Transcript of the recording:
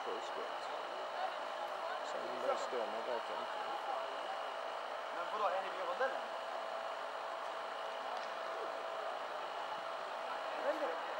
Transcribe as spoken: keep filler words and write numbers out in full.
sju skott. Sen det stämmer vet jag inte. Men vadå, är ni vid rondellen? Eller?